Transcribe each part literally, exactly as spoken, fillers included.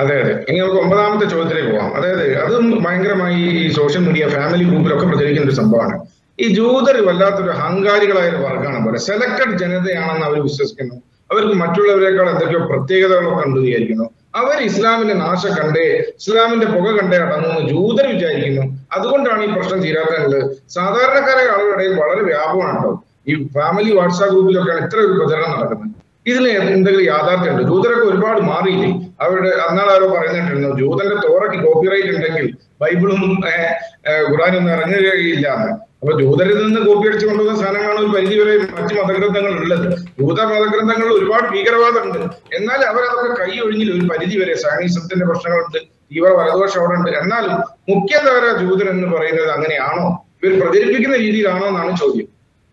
അതെ അതെ. ഇനി നമുക്ക് ഒമ്പതാമത്തെ ചോദ്യത്തിലേക്ക് പോകാം. അതായത് അതും ഭയങ്കരമായി ഈ സോഷ്യൽ മീഡിയ ഫാമിലി ഗ്രൂപ്പിലൊക്കെ പ്രചരിക്കുന്ന ഒരു സംഭവമാണ്. ഈ ജൂതർ വല്ലാത്തൊരു അഹങ്കാരികളായ ഒരു വർഗ്ഗമാണ് പോലെ സെലക്ടഡ് ജനതയാണെന്ന് അവർ വിശ്വസിക്കുന്നു. അവർക്ക് മറ്റുള്ളവരെക്കാൾ എന്തൊക്കെയോ പ്രത്യേകതകളൊക്കെ ഉണ്ട് വിചാരിക്കുന്നു. അവർ ഇസ്ലാമിന്റെ നാശം കണ്ടേ ഇസ്ലാമിന്റെ പുക കണ്ടേ അടങ്ങുമെന്ന് ജൂതർ വിചാരിക്കുന്നു. അതുകൊണ്ടാണ് ഈ പ്രശ്നം തീരാത്തത്. സാധാരണക്കാരായ ആളുകളുടെ ഇടയിൽ വളരെ വ്യാപകമാണ് കേട്ടോ. ഈ ഫാമിലി വാട്സാപ്പ് ഗ്രൂപ്പിലൊക്കെയാണ് ഇത്ര ഒരു പ്രചരണം നടക്കുന്നത്. ഇതിൽ എന്തെങ്കിലും യാഥാർത്ഥ്യമുണ്ട്? ജൂതരൊക്കെ ഒരുപാട് മാറിയില്ലേ? അവരുടെ അന്നാൾ ആരോ പറഞ്ഞിട്ടുണ്ടോ ജൂതന്റെ തോറയ്ക്ക് കോപ്പിറൈറ്റ് ഉണ്ടെങ്കിൽ ബൈബിളും ഖുറാനും ഒന്നും ഇറങ്ങുകയില്ല എന്ന്. അപ്പൊ ജൂതരിൽ നിന്ന് കോപ്പി അടിച്ചു കൊണ്ടുവന്ന സാധനങ്ങളാണ് ഒരു പരിധി വരെ മറ്റു മതഗ്രന്ഥങ്ങൾ ഉള്ളത്. ജൂത മതഗ്രന്ഥങ്ങളിൽ ഒരുപാട് ഭീകരവാദം ഉണ്ട്. എന്നാൽ അവരതൊക്കെ കൈ ഒഴിഞ്ഞില്ല ഒരു പരിധി വരെ. സാനിസത്തിന്റെ പ്രശ്നങ്ങളുണ്ട്, തീവ്ര വലതുപക്ഷം അവിടെ ഉണ്ട്. എന്നാലും മുഖ്യധാര ജൂതൻ എന്ന് പറയുന്നത് അങ്ങനെയാണോ? ഇവർ പ്രചരിപ്പിക്കുന്ന രീതിയിലാണോ എന്നാണ് ചോദ്യം.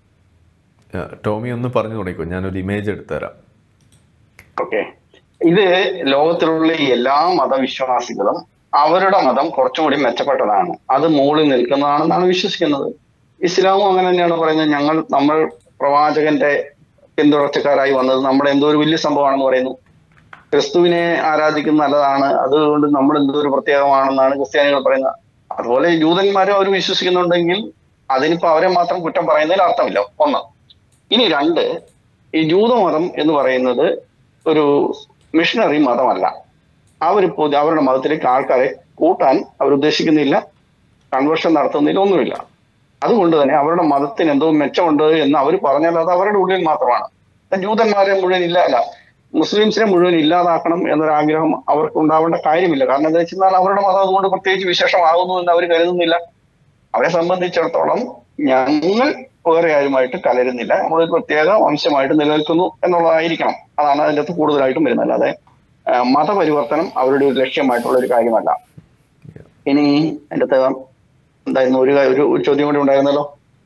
ടോമി ഒന്ന് പറഞ്ഞു തുടങ്ങിക്കോ, ഞാനൊരു ഇമേജ് എടുത്തുതരാം. ഓക്കെ, ഇത് ലോകത്തിലുള്ള എല്ലാ മതവിശ്വാസികളും അവരുടെ മതം കുറച്ചും കൂടി മെച്ചപ്പെട്ടതാണ്, അത് മുകളിൽ നിൽക്കുന്നതാണെന്നാണ് വിശ്വസിക്കുന്നത്. ഇസ്ലാമും അങ്ങനെ തന്നെയാണ് പറയുന്നത്. ഞങ്ങൾ നമ്മൾ പ്രവാചകന്റെ പിന്തുടർച്ചക്കാരായി വന്നത് നമ്മുടെ എന്തോ ഒരു വലിയ സംഭവമാണെന്ന് പറയുന്നു. ക്രിസ്തുവിനെ ആരാധിക്കുന്നത് നല്ലതാണ്, അതുകൊണ്ട് നമ്മൾ എന്തോ ഒരു പ്രത്യേകമാണെന്നാണ് ക്രിസ്ത്യാനികൾ പറയുന്നത്. അതുപോലെ ജൂതന്മാരും അവർ വിശ്വസിക്കുന്നുണ്ടെങ്കിൽ അതിനിപ്പോ അവരെ മാത്രം കുറ്റം പറയുന്നതിൽ അർത്ഥമില്ല. ഒന്ന്. ഇനി രണ്ട്, ഈ ജൂതമതം എന്ന് പറയുന്നത് ഒരു മിഷണറി മതമല്ല. അവരിപ്പോ അവരുടെ മതത്തിലേക്ക് ആൾക്കാരെ കൂട്ടാൻ അവരുദ്ദേശിക്കുന്നില്ല, കൺവേർഷൻ നടത്തുന്നില്ല, ഒന്നുമില്ല. അതുകൊണ്ട് തന്നെ അവരുടെ മതത്തിന് എന്തോ മെച്ചമുണ്ട് എന്ന് അവർ പറഞ്ഞാൽ അത് അവരുടെ ഉള്ളിൽ മാത്രമാണ്. ജൂതന്മാരെ മുഴുവൻ ഇല്ല അല്ല മുസ്ലിംസിനെ മുഴുവൻ ഇല്ലാതാക്കണം എന്നൊരാഗ്രഹം അവർക്ക് ഉണ്ടാവേണ്ട കാര്യമില്ല. കാരണം എന്താ വെച്ചാൽ അവരുടെ മതം അതുകൊണ്ട് പ്രത്യേകിച്ച് വിശേഷമാകുന്നു എന്ന് അവർ കരുതുന്നില്ല. അവരെ സംബന്ധിച്ചിടത്തോളം ഞങ്ങൾ വേറെ ആരുമായിട്ട് കലരുന്നില്ല, നമ്മളൊരു പ്രത്യേക വംശമായിട്ട് നിലനിൽക്കുന്നു എന്നുള്ളതായിരിക്കണം. അതാണ് അതിൻ്റെ അകത്ത് കൂടുതലായിട്ടും വരുന്നത്. അല്ലാതെ മതപരിവർത്തനം അവരുടെ ഒരു ലക്ഷ്യമായിട്ടുള്ള ഒരു കാര്യമല്ല. ഇനി എൻ്റെ അകത്ത് എന്തായിരുന്നു ഒരു ഒരു ചോദ്യം കൂടി ഉണ്ടായിരുന്നല്ലോ.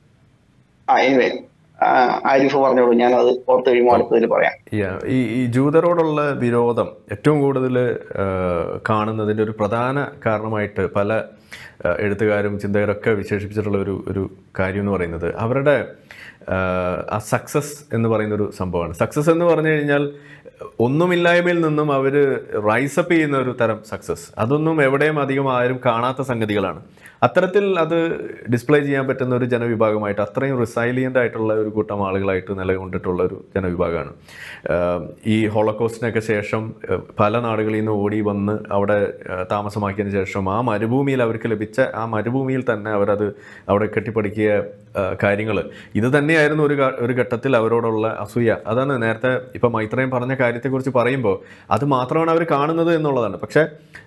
ആ എനിവേ ആരിഫ് പറഞ്ഞോളൂ, ഞാൻ അത് ഓർത്ത് കഴിയുമ്പോൾ അടുത്തതിൽ പറയാം. ഈ ഈ ജൂതരോടുള്ള വിരോധം ഏറ്റവും കൂടുതൽ കാണുന്നതിൻ്റെ ഒരു പ്രധാന കാരണമായിട്ട് പല എഴുത്തുകാരും ചിന്തകരൊക്കെ വിശേഷിപ്പിച്ചിട്ടുള്ള ഒരു ഒരു കാര്യം എന്ന് പറയുന്നത് അവരുടെ ആ സക്സസ് എന്ന് പറയുന്നൊരു സംഭവമാണ്. സക്സസ് എന്ന് പറഞ്ഞു കഴിഞ്ഞാൽ ഒന്നുമില്ലായ്മയിൽ നിന്നും അവർ റൈസപ്പ് ചെയ്യുന്ന ഒരു തരം സക്സസ്. അതൊന്നും എവിടെയും അധികം ആരും കാണാത്ത സംഗതികളാണ്. അത്തരത്തിൽ അത് ഡിസ്പ്ലേ ചെയ്യാൻ പറ്റുന്ന ഒരു ജനവിഭാഗമായിട്ട് അത്രയും റിസൈലിയൻ്റ് ആയിട്ടുള്ള ഒരു കൂട്ടം ആളുകളായിട്ട് നിലകൊണ്ടിട്ടുള്ള ഒരു ജനവിഭാഗമാണ്. ഈ ഹോളോകോസ്റ്റിനൊക്കെ ശേഷം പല നാടുകളിൽ നിന്ന് ഓടി വന്ന് അവിടെ താമസമാക്കിയതിന് ശേഷം ആ മരുഭൂമിയിൽ അവർക്ക് ലഭിച്ച ആ മരുഭൂമിയിൽ തന്നെ അവരത് അവിടെ കെട്ടിപ്പടുക്കിയ കാര്യങ്ങൾ ഇത് തന്നെയായിരുന്നു ഒരു ഒരു ഘട്ടത്തിൽ അവരോടുള്ള അസൂയ. അതാണ് നേരത്തെ ഇപ്പം മൈത്രേയൻ പറഞ്ഞ കാര്യത്തെക്കുറിച്ച് പറയുമ്പോൾ അത് മാത്രമാണ് അവർ കാണുന്നത് എന്നുള്ളതാണ്. പക്ഷേ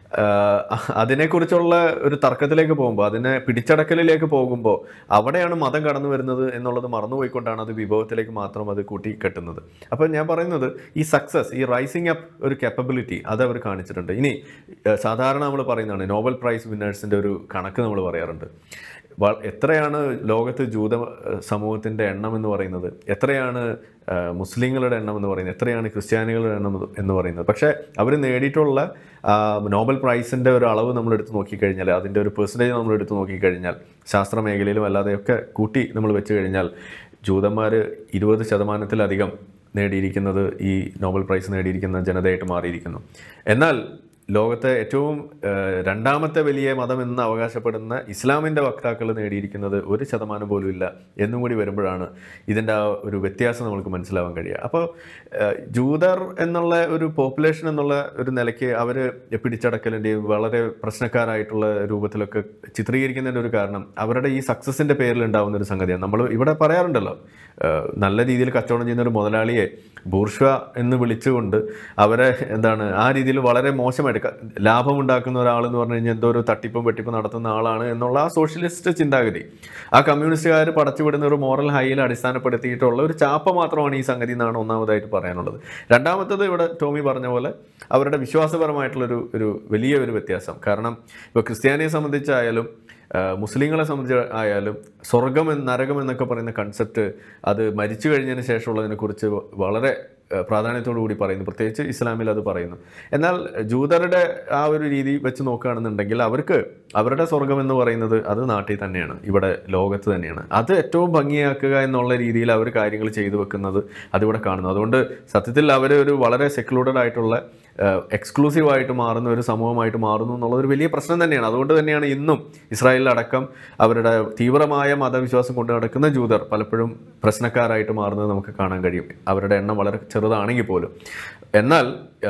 അതിനെക്കുറിച്ചുള്ള ഒരു തർക്കത്തിലേക്ക് പോകുമ്പോൾ, അതിനെ പിടിച്ചടക്കലിലേക്ക് പോകുമ്പോൾ അവിടെയാണ് മതം കടന്നു വരുന്നത് എന്നുള്ളത് മറന്നുപോയിക്കൊണ്ടാണ് അത് വിഭവത്തിലേക്ക് മാത്രം അത് കൂട്ടിക്കെട്ടുന്നത്. അപ്പോൾ ഞാൻ പറയുന്നത് ഈ സക്സസ്, ഈ റൈസിങ് അപ്പ് ഒരു കാപ്പബിലിറ്റി അത് അവർ കാണിച്ചിട്ടുണ്ട്. ഇനി സാധാരണ നമ്മൾ പറയുന്നതാണ് നോബൽ പ്രൈസ് വിന്നേഴ്സിൻ്റെ ഒരു കണക്ക് നമ്മൾ പറയാറുണ്ട്. എത്രയാണ് ലോകത്ത് ജൂത സമൂഹത്തിൻ്റെ എണ്ണം എന്ന് പറയുന്നത്, എത്രയാണ് മുസ്ലിങ്ങളുടെ എണ്ണം എന്ന് പറയുന്നത്, എത്രയാണ് ക്രിസ്ത്യാനികളുടെ എണ്ണം എന്ന് പറയുന്നത്. പക്ഷേ അവർ നേടിയിട്ടുള്ള നോബൽ പ്രൈസിൻ്റെ ഒരു അളവ് നമ്മൾ എടുത്ത് നോക്കിക്കഴിഞ്ഞാൽ, അതിൻ്റെ ഒരു പെർസെൻറ്റേജ് നമ്മൾ എടുത്ത് നോക്കിക്കഴിഞ്ഞാൽ, ശാസ്ത്ര മേഖലയിലും അല്ലാതെയൊക്കെ കൂട്ടി നമ്മൾ വെച്ച് കഴിഞ്ഞാൽ ജൂതന്മാർ ഇരുപത് ശതമാനത്തിലധികം നേടിയിരിക്കുന്നത് ഈ നോബൽ പ്രൈസ് നേടിയിരിക്കുന്ന ജനതയായിട്ട് മാറിയിരിക്കുന്നു. എന്നാൽ ലോകത്തെ ഏറ്റവും രണ്ടാമത്തെ വലിയ മതം എന്ന് അവകാശപ്പെടുന്ന ഇസ്ലാമിൻ്റെ വക്താക്കൾ നേടിയിരിക്കുന്നത് ഒരു ശതമാനം പോലും ഇല്ല എന്നും കൂടി വരുമ്പോഴാണ് ഇതിൻ്റെ ആ ഒരു വ്യത്യാസം നമുക്ക് മനസ്സിലാവാൻ കഴിയുക. അപ്പോൾ ജൂതർ എന്നുള്ള ഒരു പോപ്പുലേഷൻ എന്നുള്ള ഒരു നിലയ്ക്ക് അവർ പിടിച്ചടക്കലിൻ്റെയും വളരെ പ്രശ്നക്കാരായിട്ടുള്ള രൂപത്തിലൊക്കെ ചിത്രീകരിക്കുന്നതിൻ്റെ ഒരു കാരണം അവരുടെ ഈ സക്സസിൻ്റെ പേരിൽ ഉണ്ടാകുന്ന ഒരു സംഗതിയാണ്. നമ്മൾ ഇവിടെ പറയാറുണ്ടല്ലോ, നല്ല രീതിയിൽ കച്ചവടം ചെയ്യുന്ന ഒരു മുതലാളിയെ ബൂർഷ്വ എന്ന് വിളിച്ചുകൊണ്ട് അവരെ എന്താണ് ആ രീതിയിൽ വളരെ മോശമായിട്ട് ലാഭമുണ്ടാക്കുന്ന ഒരാളെന്ന് പറഞ്ഞു കഴിഞ്ഞാൽ എന്തോ ഒരു തട്ടിപ്പും വെട്ടിപ്പും നടത്തുന്ന ആളാണ് എന്നുള്ള ആ സോഷ്യലിസ്റ്റ് ചിന്താഗതി, ആ കമ്മ്യൂണിസ്റ്റുകാർ പടച്ചുവിടുന്ന ഒരു മോറൽ ഹൈയിൽ അടിസ്ഥാനപ്പെടുത്തിയിട്ടുള്ള ഒരു ചാപ്പ മാത്രമാണ് ഈ സംഗതി എന്നാണ് ഒന്നാമതായിട്ട് പറയാനുള്ളത്. രണ്ടാമത്തത് ഇവിടെ ടോമി പറഞ്ഞ പോലെ അവരുടെ വിശ്വാസപരമായിട്ടുള്ളൊരു ഒരു വലിയ ഒരു വ്യത്യാസം. കാരണം ഇപ്പോൾ ക്രിസ്ത്യാനിയെ സംബന്ധിച്ചായാലും മുസ്ലിങ്ങളെ സംബന്ധിച്ച് ആയാലും സ്വർഗം നരകം എന്നൊക്കെ പറയുന്ന കൺസെപ്റ്റ് അത് മരിച്ചു കഴിഞ്ഞതിന് ശേഷമുള്ളതിനെക്കുറിച്ച് വളരെ പ്രാധാന്യത്തോടു കൂടി പറയുന്നു, പ്രത്യേകിച്ച് ഇസ്ലാമിൽ അത് പറയുന്നു. എന്നാൽ ജൂതരുടെ ആ ഒരു രീതി വെച്ച് നോക്കുകയാണെന്നുണ്ടെങ്കിൽ അവർക്ക് അവരുടെ സ്വർഗം എന്ന് പറയുന്നത് അത് നാട്ടിൽ തന്നെയാണ്, ഇവിടെ ലോകത്ത് തന്നെയാണ്. അത് ഏറ്റവും ഭംഗിയാക്കുക എന്നുള്ള രീതിയിൽ അവർ കാര്യങ്ങൾ ചെയ്തു വെക്കുന്നത് അതിവിടെ കാണുന്നു. അതുകൊണ്ട് സത്യത്തിൽ അവർ ഒരു വളരെ സെക്ലൂഡഡ് ആയിട്ടുള്ള എക്സ്ക്ലൂസീവായിട്ട് മാറുന്ന ഒരു സമൂഹമായിട്ട് മാറുന്നു എന്നുള്ളതൊരു വലിയ പ്രശ്നം തന്നെയാണ്. അതുകൊണ്ട് തന്നെയാണ് ഇന്നും ഇസ്രായേലിലടക്കം അവരുടെ തീവ്രമായ മതവിശ്വാസം കൊണ്ട് നടക്കുന്ന ജൂതർ പലപ്പോഴും പ്രശ്നക്കാരായിട്ട് മാറുന്നത് നമുക്ക് കാണാൻ കഴിയും. അവരുടെ എണ്ണം വളരെ ചെറുതാണെങ്കിൽ പോലും. എന്നാൽ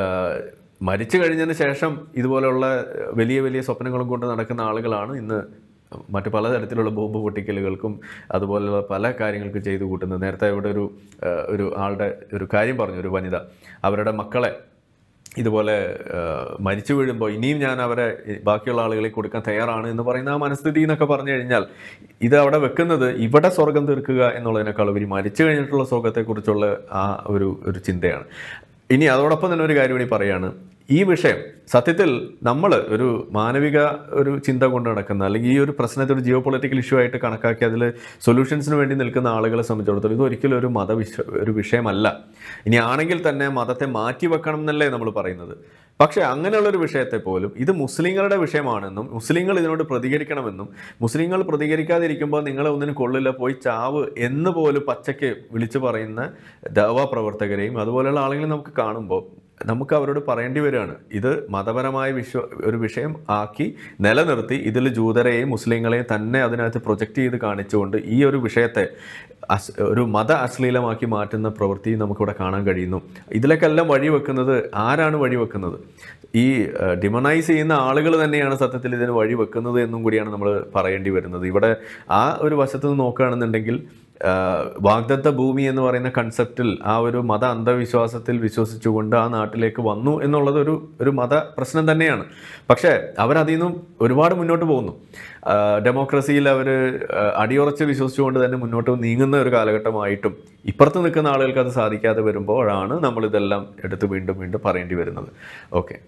മരിച്ചു കഴിഞ്ഞതിന് ശേഷം ഇതുപോലെയുള്ള വലിയ വലിയ സ്വപ്നങ്ങളും കൊണ്ട് നടക്കുന്ന ആളുകളാണ് ഇന്ന് മറ്റു പലതരത്തിലുള്ള ബോംബ് പൊട്ടിക്കലുകൾക്കും അതുപോലെയുള്ള പല കാര്യങ്ങൾക്കും ചെയ്തു കൂട്ടുന്നത്. നേരത്തെ ഇവിടെ ഒരു ഒരു ആളുടെ ഒരു കാര്യം പറഞ്ഞു, ഒരു വനിത അവരുടെ മക്കളെ ഇതുപോലെ മരിച്ചു വീഴുമ്പോൾ ഇനിയും ഞാൻ അവരെ ബാക്കിയുള്ള ആളുകളെ കൊടുക്കാൻ തയ്യാറാണ് എന്ന് പറയുന്ന ആ മനസ്ഥിതി എന്നൊക്കെ പറഞ്ഞു കഴിഞ്ഞാൽ ഇത് അവിടെ വെക്കുന്നത് ഇവിടെ സ്വർഗം തീർക്കുക എന്നുള്ളതിനേക്കാൾ ഉപരി മരിച്ചു കഴിഞ്ഞിട്ടുള്ള സ്വർഗത്തെക്കുറിച്ചുള്ള ആ ഒരു ഒരു ചിന്തയാണ്. ഇനി അതോടൊപ്പം തന്നെ ഒരു കാര്യം കൂടി പറയാണ്, ഈ വിഷയം സത്യത്തിൽ നമ്മൾ ഒരു മാനവിക ഒരു ചിന്ത കൊണ്ട് നടക്കുന്ന അല്ലെങ്കിൽ ഈ ഒരു പ്രശ്നത്തെ ഒരു ജിയോ പൊളിറ്റിക്കൽ ഇഷ്യൂ ആയിട്ട് കണക്കാക്കി അതിൽ സൊല്യൂഷൻസിന് വേണ്ടി നിൽക്കുന്ന ആളുകളെ സംബന്ധിച്ചിടത്തോളം ഇതൊരിക്കലും ഒരു മതവിശ്വ ഒരു വിഷയമല്ല. ഇനി ആണെങ്കിൽ തന്നെ മതത്തെ മാറ്റി വെക്കണം എന്നല്ലേ നമ്മൾ പറയുന്നത്. പക്ഷേ അങ്ങനെയുള്ളൊരു വിഷയത്തെ പോലും ഇത് മുസ്ലിങ്ങളുടെ വിഷയമാണെന്നും മുസ്ലിങ്ങൾ ഇതിനോട് പ്രതികരിക്കണമെന്നും മുസ്ലിങ്ങൾ പ്രതികരിക്കാതിരിക്കുമ്പോൾ നിങ്ങളെ ഒന്നിനും കൊള്ളില്ല പോയി ചാവ് എന്ന് പോലും പച്ചയ്ക്ക് വിളിച്ചു പറയുന്ന ദഅ്വാ പ്രവർത്തകരെയും അതുപോലെയുള്ള ആളുകളെ നമുക്ക് കാണുമ്പോൾ നമുക്ക് അവരോട് പറയേണ്ടി വരികയാണ്, ഇത് മതപരമായ വിശ്വ ഒരു വിഷയം ആക്കി നിലനിർത്തി ഇതിൽ ജൂതരെയും മുസ്ലിങ്ങളെയും തന്നെ അതിനകത്ത് പ്രൊജക്റ്റ് ചെയ്ത് കാണിച്ചുകൊണ്ട് ഈ ഒരു വിഷയത്തെ അസ് ഒരു മത അശ്ലീലമാക്കി മാറ്റുന്ന പ്രവൃത്തി നമുക്കിവിടെ കാണാൻ കഴിയുന്നു. ഇതിലേക്കെല്ലാം വഴിവെക്കുന്നത് ആരാണ് വഴിവെക്കുന്നത്? ഈ ഡിമണൈസ് ചെയ്യുന്ന ആളുകൾ തന്നെയാണ് സത്യത്തിൽ ഇതിന് വഴിവെക്കുന്നത് എന്നും കൂടിയാണ് നമ്മൾ പറയേണ്ടി വരുന്നത്. ഇവിടെ ആ ഒരു വശത്ത് നിന്ന് നോക്കുകയാണെന്നുണ്ടെങ്കിൽ വാഗ്ദത്ത ഭൂമി എന്ന് പറയുന്ന കൺസെപ്റ്റിൽ ആ ഒരു മത അന്ധവിശ്വാസത്തിൽ വിശ്വസിച്ചുകൊണ്ട് ആ നാട്ടിലേക്ക് വന്നു എന്നുള്ളത് ഒരു ഒരു മത പ്രശ്നം തന്നെയാണ്. പക്ഷേ അവരതിൽ നിന്നും ഒരുപാട് മുന്നോട്ട് പോകുന്നു. ഡെമോക്രസിയിൽ അവർ അടിയുറച്ച് വിശ്വസിച്ചുകൊണ്ട് തന്നെ മുന്നോട്ട് നീങ്ങുന്ന ഒരു കാലഘട്ടമായിട്ടും ഇപ്പുറത്ത് നിൽക്കുന്ന ആളുകൾക്ക് അത് സാധിക്കാതെ വരുമ്പോഴാണ് നമ്മളിതെല്ലാം എടുത്ത് വീണ്ടും വീണ്ടും പറയേണ്ടി വരുന്നത്. ഓക്കെ,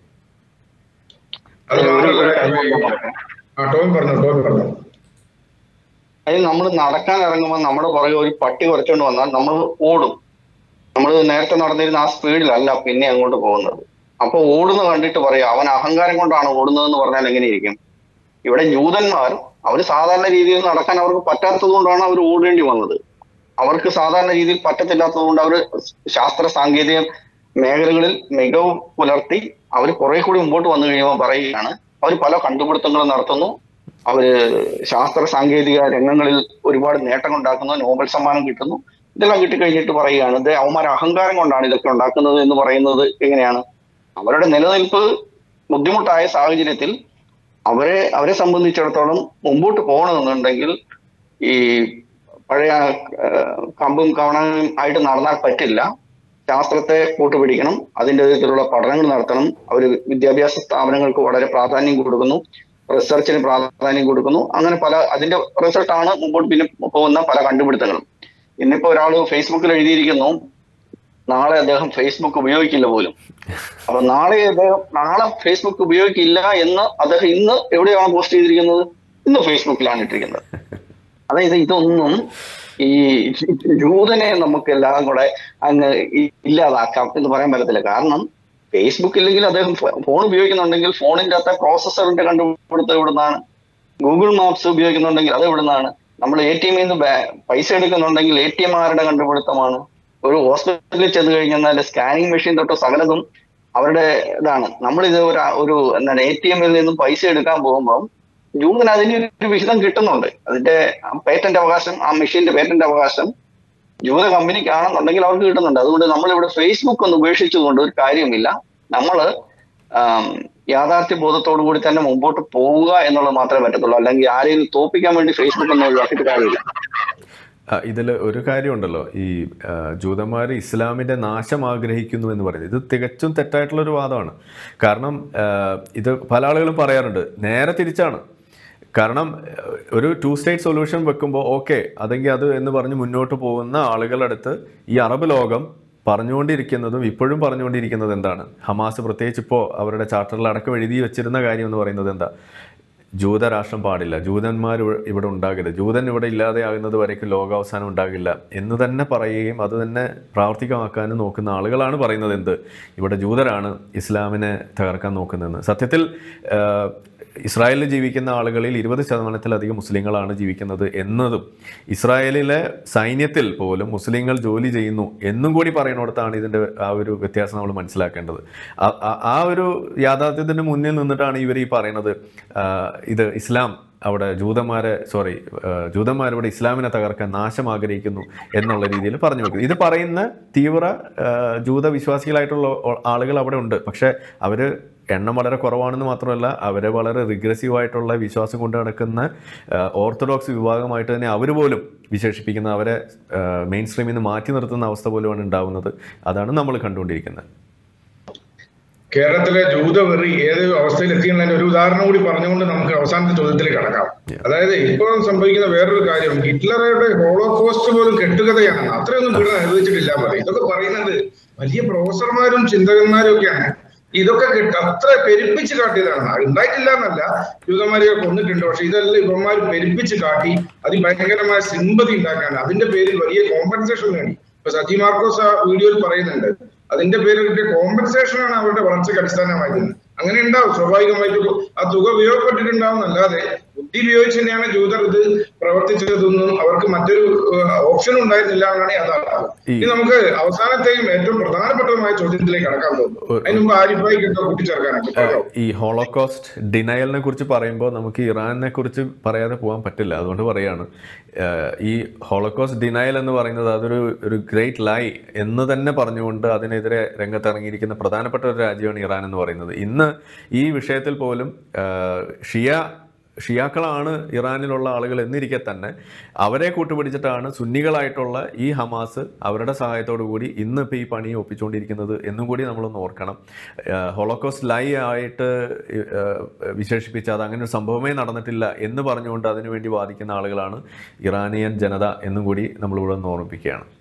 അതിൽ നമ്മൾ നടക്കാൻ ഇറങ്ങുമ്പോൾ നമ്മുടെ പുറകെ ഒരു പട്ടി കുറച്ചുകൊണ്ട് വന്നാൽ നമ്മൾ ഓടും. നമ്മൾ നേരത്തെ നടന്നിരുന്ന ആ സ്പീഡിലല്ല പിന്നെ അങ്ങോട്ട് പോകുന്നത്. അപ്പൊ ഓടുന്ന കണ്ടിട്ട് പറയാം അവൻ അഹങ്കാരം കൊണ്ടാണ് ഓടുന്നതെന്ന് പറഞ്ഞാൽ എങ്ങനെയിരിക്കും? ഇവിടെ ജൂതന്മാർ അവർ സാധാരണ രീതിയിൽ നടക്കാൻ അവർക്ക് പറ്റാത്തത് കൊണ്ടാണ് അവർ ഓടേണ്ടി വന്നത്. അവർക്ക് സാധാരണ രീതിയിൽ പറ്റത്തില്ലാത്തത് കൊണ്ട് അവർ ശാസ്ത്ര സാങ്കേതിക മേഖലകളിൽ മികവ് പുലർത്തി അവർ കുറെ കൂടി മുമ്പോട്ട് വന്നു കഴിയുമ്പോൾ പറയുകയാണ് അവർ പല കണ്ടുപിടുത്തങ്ങളും നടത്തുന്നു, അവര് ശാസ്ത്ര സാങ്കേതിക രംഗങ്ങളിൽ ഒരുപാട് നേട്ടം ഉണ്ടാക്കുന്നു, നോബൽ സമ്മാനം കിട്ടുന്നു. ഇതെല്ലാം കിട്ടിക്കഴിഞ്ഞിട്ട് പറയുകയാണ് ഇത് അവന്മാർ അഹങ്കാരം കൊണ്ടാണ് ഇതൊക്കെ ഉണ്ടാക്കുന്നത് എന്ന് പറയുന്നത് എങ്ങനെയാണ്? അവരുടെ നിലനിൽപ്പ് ബുദ്ധിമുട്ടായ സാഹചര്യത്തിൽ അവരെ അവരെ സംബന്ധിച്ചിടത്തോളം മുമ്പോട്ട് പോകണമെന്നുണ്ടെങ്കിൽ ഈ പഴയ കമ്പും കവണയും ആയിട്ട് നടന്നാൽ പറ്റില്ല. ശാസ്ത്രത്തെ കൂട്ടുപിടിക്കണം, അതിൻ്റെ വിധത്തിലുള്ള പഠനങ്ങൾ നടത്തണം. അവർ വിദ്യാഭ്യാസ സ്ഥാപനങ്ങൾക്ക് വളരെ പ്രാധാന്യം കൊടുക്കുന്നു, റിസർച്ചിന് പ്രാധാന്യം കൊടുക്കുന്നു. അങ്ങനെ പല അതിന്റെ റിസൾട്ടാണ് മുമ്പോട്ട് പിന്നെ പോകുന്ന പല കണ്ടുപിടുത്തങ്ങളും. ഇന്നിപ്പോ ഒരാൾ ഫേസ്ബുക്കിൽ എഴുതിയിരിക്കുന്നു നാളെ അദ്ദേഹം ഫേസ്ബുക്ക് ഉപയോഗിക്കില്ല പോലും. അപ്പൊ നാളെ അദ്ദേഹം നാളെ ഫേസ്ബുക്ക് ഉപയോഗിക്കില്ല എന്ന് അദ്ദേഹം ഇന്ന് എവിടെയാണ് പോസ്റ്റ് ചെയ്തിരിക്കുന്നത്? ഇന്ന് ഫേസ്ബുക്കിലാണ് ഇട്ടിരിക്കുന്നത്. അതായത് ഇതൊന്നും ഈ ജൂതനെ നമുക്ക് എല്ലാം കൂടെ അങ്ങ് ഇല്ലാതാക്കാം എന്ന് പറയാൻ പറ്റത്തില്ല. കാരണം ഫേസ്ബുക്ക് ഇല്ലെങ്കിൽ അദ്ദേഹം ഫോൺ ഉപയോഗിക്കുന്നുണ്ടെങ്കിൽ ഫോണിന്റെ അകത്തെ പ്രോസസ്സറിന്റെ കണ്ടുപിടുത്തം എവിടുന്നാണ്? ഗൂഗിൾ മാപ്സ് ഉപയോഗിക്കുന്നുണ്ടെങ്കിൽ അത് എവിടുന്നാണ്? നമ്മൾ എ ടി എമ്മിൽ നിന്ന് പൈസ എടുക്കുന്നുണ്ടെങ്കിൽ എ ടി എം ആരുടെ കണ്ടുപിടുത്തമാണ്? ഒരു ഹോസ്പിറ്റലിൽ ചെന്ന് കഴിഞ്ഞാൽ സ്കാനിങ് മെഷീൻ തൊട്ട് സകലതും അവരുടെ ഇതാണ്. നമ്മളിത് ഒരു ഒരു എന്താണ് എ ടി എമ്മിൽ നിന്നും പൈസ എടുക്കാൻ പോകുമ്പോൾ ജൂതന് അതിന് ഒരു വിഹിതം കിട്ടുന്നുണ്ട്. അതിന്റെ പേറ്റന്റ് അവകാശം, ആ മെഷീന്റെ പേറ്റന്റ് അവകാശം ജൂത കമ്പനിക്കാണെന്നുണ്ടെങ്കിൽ അവർക്ക് കിട്ടുന്നുണ്ട്. അതുകൊണ്ട് നമ്മളിവിടെ ഫേസ്ബുക്ക് ഒന്ന് ഉപേക്ഷിച്ചുകൊണ്ട് ഒരു കാര്യമില്ല. നമ്മള് യാഥാർത്ഥ്യ ബോധത്തോടു കൂടി തന്നെ മുമ്പോട്ട് പോവുക എന്നുള്ളത് മാത്രമേ പറ്റത്തുള്ളൂ. അല്ലെങ്കിൽ ആരെയും തോപ്പിക്കാൻ വേണ്ടി ഫേസ്ബുക്ക് ഒന്നും ഒഴിവാക്കിയിട്ട് കാര്യമില്ല. ഇതിൽ ഒരു കാര്യമുണ്ടല്ലോ, ഈ ജൂതന്മാർ ഇസ്ലാമിൻ്റെ നാശം ആഗ്രഹിക്കുന്നു എന്ന് പറയുന്നത് ഇത് തികച്ചും തെറ്റായിട്ടുള്ളൊരു വാദമാണ്. കാരണം ഇത് പല ആളുകളും പറയാറുണ്ട്, നേരെ തിരിച്ചാണ്. കാരണം ഒരു ടു സ്റ്റേറ്റ് സൊല്യൂഷൻ വെക്കുമ്പോൾ ഓക്കെ അതെങ്കിൽ അത് എന്ന് പറഞ്ഞ് മുന്നോട്ട് പോകുന്ന ആളുകളുടെ അടുത്ത് ഈ അറബ് ലോകം പറഞ്ഞുകൊണ്ടിരിക്കുന്നതും ഇപ്പോഴും പറഞ്ഞുകൊണ്ടിരിക്കുന്നത് എന്താണ്? ഹമാസ് പ്രത്യേകിച്ച് ഇപ്പോൾ അവരുടെ ചാർട്ടറിൽ അടക്കം എഴുതി വെച്ചിരുന്ന കാര്യം എന്ന് പറയുന്നത് എന്താ? ജൂതരാഷ്ട്രം പാടില്ല, ജൂതന്മാർ ഇവിടെ ഉണ്ടാകരുത്, ജൂതൻ ഇവിടെ ഇല്ലാതെയാകുന്നത് വരേക്കും ലോകാവസാനം ഉണ്ടാകില്ല എന്ന് തന്നെ പറയുകയും അത് തന്നെ പ്രാവർത്തികമാക്കാനും നോക്കുന്ന ആളുകളാണ് പറയുന്നത് എന്ത്, ഇവിടെ ജൂതരാണ് ഇസ്ലാമിനെ തകർക്കാൻ നോക്കുന്നതെന്ന്. സത്യത്തിൽ ഇസ്രായേലിൽ ജീവിക്കുന്ന ആളുകളിൽ ഇരുപത് ശതമാനത്തിലധികം മുസ്ലിങ്ങളാണ് ജീവിക്കുന്നത് എന്നതും ഇസ്രായേലിലെ സൈന്യത്തിൽ പോലും മുസ്ലിങ്ങൾ ജോലി ചെയ്യുന്നു എന്നും കൂടി പറയുന്നിടത്താണ് ഇതിൻ്റെ ആ ഒരു വ്യത്യാസം നമ്മൾ മനസ്സിലാക്കേണ്ടത്. ആ ഒരു യാഥാർത്ഥ്യത്തിന് മുന്നിൽ നിന്നിട്ടാണ് ഇവർ ഈ പറയുന്നത് ഇത് ഇസ്ലാം അവിടെ ജൂതന്മാരെ സോറി ജൂതന്മാരിവിടെ ഇസ്ലാമിനെ തകർക്കാൻ നാശം ആഗ്രഹിക്കുന്നു എന്നുള്ള രീതിയിൽ പറഞ്ഞു വെക്കുന്നത്. ഇത് പറയുന്ന തീവ്ര ജൂത വിശ്വാസികളായിട്ടുള്ള ആളുകൾ അവിടെ ഉണ്ട്. പക്ഷേ അവർ എണ്ണം വളരെ കുറവാണെന്ന് മാത്രമല്ല, അവരെ വളരെ റിഗ്രസീവായിട്ടുള്ള വിശ്വാസം കൊണ്ട് നടക്കുന്ന ഓർത്തഡോക്സ് വിഭാഗമായിട്ട് തന്നെ അവർ പോലും വിശേഷിപ്പിക്കുന്ന, അവരെ മെയിൻ സ്ട്രീമിൽ നിന്ന് മാറ്റി നിർത്തുന്ന അവസ്ഥ പോലുമാണ് ഉണ്ടാവുന്നത്. അതാണ് നമ്മൾ കണ്ടുകൊണ്ടിരിക്കുന്നത്. കേരളത്തിലെ ജൂതവെറി ഏത് അവസ്ഥയിൽ എത്തിയെന്നതിന്റെ ഒരു ഉദാഹരണം കൂടി പറഞ്ഞുകൊണ്ട് നമുക്ക് അവസാനത്തെ ചോദ്യത്തിൽ കടക്കാം. അതായത് ഇപ്പോൾ സംഭവിക്കുന്ന വേറൊരു കാര്യം, ഹിറ്റ്ലറുടെ ഹോളോകോസ്റ്റ് പോലും കെട്ടുകഥയാണ്, അത്രയൊന്നും പീഡനം അനുഭവിച്ചിട്ടില്ല പറയും. ഇതൊക്കെ പറയുന്നത് വലിയ പ്രൊഫസർമാരും ചിന്തകന്മാരും ഒക്കെയാണ്. ഇതൊക്കെ കിട്ട അത്ര പെരുപ്പിച്ച് കാട്ടിയതാണ്. ഉണ്ടായിട്ടില്ല എന്നല്ല, ജൂതന്മാരെ കൊന്നിട്ടുണ്ട്. പക്ഷെ ഇതെല്ലാം ഇവന്മാർ പെരുപ്പിച്ച് കാട്ടി അതിഭയങ്കരമായ സിമ്പതി ഉണ്ടാക്കാണ്. അതിന്റെ പേരിൽ വലിയ കോമ്പൻസേഷൻ വേണ്ടി ഇപ്പൊ സജി മാർക്കോസ് ആ വീഡിയോയിൽ പറയുന്നുണ്ട്. അതിന്റെ പേരിൽ കിട്ടിയ കോമ്പൻസേഷൻ ആണ് അവരുടെ വളർച്ചയ്ക്ക് അടിസ്ഥാനമായിരുന്നത്. അങ്ങനെ ഉണ്ടാവും, സ്വാഭാവികമായിട്ട് ആ തുക ഉപയോഗപ്പെട്ടിട്ടുണ്ടാവും. അല്ലാതെ ബുദ്ധി ഉപയോഗിച്ച് തന്നെയാണ് ജൂതർ ഇത് പ്രവർത്തിച്ചതെന്നും അവർക്ക് മറ്റൊരു ഓപ്ഷൻ ഉണ്ടായിരുന്നില്ല എന്നാണ് യാഥാർത്ഥ്യം. ഇനി നമുക്ക് അവസാനത്തെയും ഏറ്റവും പ്രധാനപ്പെട്ടതുമായ ചോദ്യത്തിലേക്ക് കടക്കാൻ തോന്നുന്നു. അതിന് മുമ്പ് ആരിഫായി കേട്ടോ കൂട്ടിച്ചേർക്കാനാണ്. ഈ ഹോളോകോസ്റ്റ് ഡിനയലിനെ കുറിച്ച് പറയുമ്പോൾ നമുക്ക് ഇറാനെ കുറിച്ച് പറയാതെ പോകാൻ പറ്റില്ല. അതുകൊണ്ട് പറയാണ്, ഈ ഹോളോകോസ്റ്റ് ഡിനയൽ എന്ന് പറയുന്നത് അതൊരു ഒരു ഗ്രേറ്റ് ലൈ എന്ന് തന്നെ പറഞ്ഞുകൊണ്ട് അതിനെതിരെ രംഗത്തിറങ്ങിയിരിക്കുന്ന പ്രധാനപ്പെട്ട ഒരു രാജ്യമാണ് ഇറാൻ എന്ന് പറയുന്നത്. ഇന്ന് ഈ വിഷയത്തിൽ പോലും ഷിയ ഷിയാക്കളാണ് ഇറാനിലുള്ള ആളുകൾ എന്നിരിക്കെ തന്നെ അവരെ കൂട്ടുപിടിച്ചിട്ടാണ് സുന്നികളായിട്ടുള്ള ഈ ഹമാസ് അവരുടെ സഹായത്തോടു കൂടി ഇന്ന് ഇപ്പോൾ ഈ പണി ഒപ്പിച്ചുകൊണ്ടിരിക്കുന്നത് എന്നും കൂടി നമ്മളൊന്ന് ഓർക്കണം. ഹോളോകോസ്റ്റ് ലൈ ആയിട്ട് വിശേഷിപ്പിച്ച അത് അങ്ങനെ ഒരു സംഭവമേ നടന്നിട്ടില്ല എന്ന് പറഞ്ഞുകൊണ്ട് അതിനുവേണ്ടി വാദിക്കുന്ന ആളുകളാണ് ഇറാനിയൻ ജനത എന്നും കൂടി നമ്മളിവിടെ ഒന്ന് ഓർമ്മിപ്പിക്കുകയാണ്.